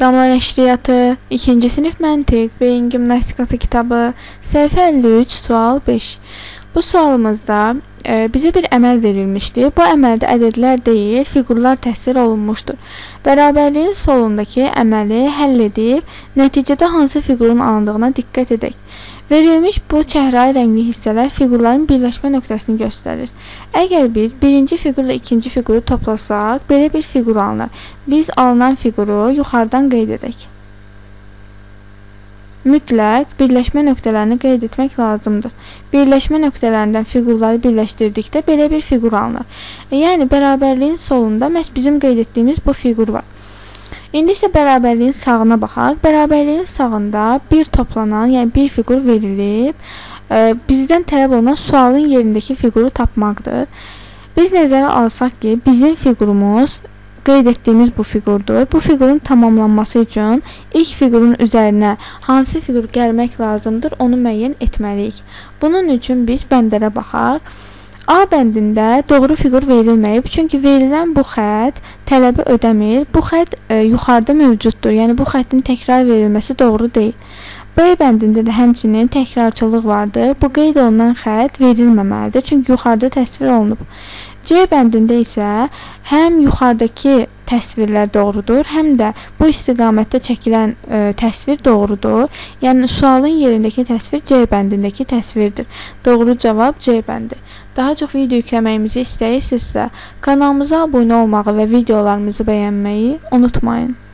Damla Nəşriyyatı, 2-ci sinif məntiq, beyin gimnastikası kitabı, səhifə 53, sual 5. Bu sualımızda bizə bir əməl verilmişdir. Bu əməldə ədədlər deyil, fiqurlar təsvir olunmuşdur. Bərabərliyin solundakı əməli həll edib, nəticədə hansı fiqurun alındığına diqqət edək. Verilmiş bu çəhrayı rəngli hissələr fiqurların birləşmə nöqtəsini göstərir. Əgər biz birinci fiqurla ikinci fiquru toplasaq, belə bir fiqur alınır. Biz alınan fiquru yuxarıdan qeyd edək. Mütləq birləşmə nöqtələrini qeyd etmək lazımdır. Birləşmə nöqtələrindən fiqurları birləşdirdikdə belə bir fiqur alınır. Yəni, bərabərliyin solunda məhz bizim qeyd etdiyimiz bu fiqur var. İndi isə bərabərliyin sağına baxaq. Bərabərliyin sağında bir toplanan, yəni bir fiqur verilib. Bizdən tələb olunan sualın yerindəki fiquru tapmaqdır. Biz nəzərə alsaq ki, bizim fiqurumuz qeyd etdiyimiz bu fiqurdur. Bu fiqurun tamamlanması üçün ilk fiqurun üzərinə hansı fiqur gəlmək lazımdır, onu müəyyən etməliyik. Bunun üçün biz bəndlərə baxaq. A bəndində doğru fiqur verilməyib, çünki verilən bu xətt tələbi ödəmir. Bu xətt yuxarıda mövcuddur, yəni bu xəttin təkrar verilməsi doğru deyil. B bəndində də həmçinin təkrarçılıq vardır. Bu qeyd olunan xətt verilməməlidir, çünki yuxarıda təsvir olunub. C bəndində isə həm yuxarıdakı təsvirlər doğrudur, həm də bu istiqamətdə çəkilən təsvir doğrudur. Yəni, sualın yerindəki təsvir C bəndindəki təsvirdir. Doğru cavab C bəndi. Daha çox video yükləməyimizi istəyirsinizsə, kanalımıza abunə olmağı və videolarımızı bəyənməyi unutmayın.